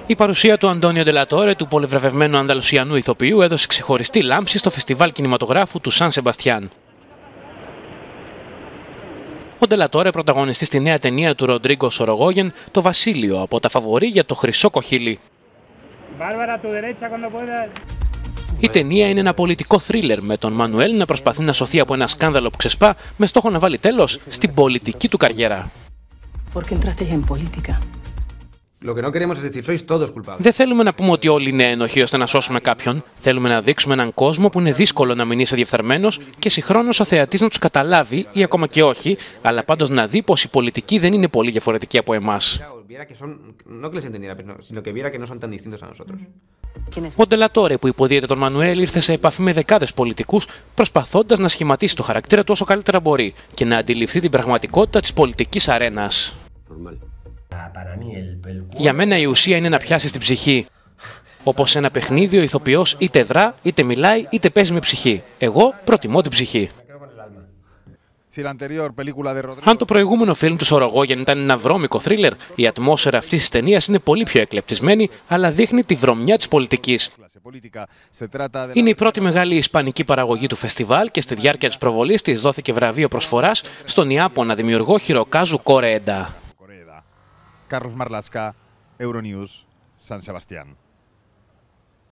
Η παρουσία του Αντώνιο Ντελατόρε, του πολυβραβευμένου Ανδαλουσιανού ηθοποιού, έδωσε ξεχωριστή λάμψη στο φεστιβάλ κινηματογράφου του Σαν Σεμπαστιάν. Ο Ντελατόρε πρωταγωνιστεί στη νέα ταινία του Ροντρίγκο Σορογόγεν, «Το Βασίλειο», από τα φαβορί για το Χρυσό Κοχύλι. Η ταινία είναι ένα πολιτικό θρίλερ με τον Μανουέλ να προσπαθεί να σωθεί από ένα σκάνδαλο που ξεσπά με στόχο να βάλει τέλος στην πολιτική του καριέρα. Δεν θέλουμε να πούμε ότι όλοι είναι ένοχοι ώστε να σώσουμε κάποιον. Θέλουμε να δείξουμε έναν κόσμο που είναι δύσκολο να μην είσαι διεφθαρμένος και συγχρόνως ο θεατής να τους καταλάβει, ή ακόμα και όχι, αλλά πάντως να δει πως η πολιτική δεν είναι πολύ διαφορετική από εμάς. Ο Ντελατόρε, που υποδίεται τον Μανουέλ, ήρθε σε επαφή με δεκάδες πολιτικούς, προσπαθώντας να σχηματίσει το χαρακτήρα του όσο καλύτερα μπορεί και να αντιληφθεί την πραγματικότητα της πολιτικής αρένας. Για μένα η ουσία είναι να πιάσει την ψυχή. Όπως σε ένα παιχνίδι ο ηθοποιός είτε δρά, είτε μιλάει, είτε παίζει με ψυχή. Εγώ προτιμώ την ψυχή. Αν το προηγούμενο φιλμ του Σορογόγεν ήταν ένα βρώμικο θρίλερ, η ατμόσφαιρα αυτής της ταινίας είναι πολύ πιο εκλεπτισμένη, αλλά δείχνει τη βρωμιά της πολιτικής. Είναι η πρώτη μεγάλη ισπανική παραγωγή του φεστιβάλ και στη διάρκεια της προβολής της δόθηκε βραβείο προσφοράς στον Ιάπωνα δημιουργό Χιροκάζου Κορέεντα. Carlos Marlaska, Euronews, San Sebastián.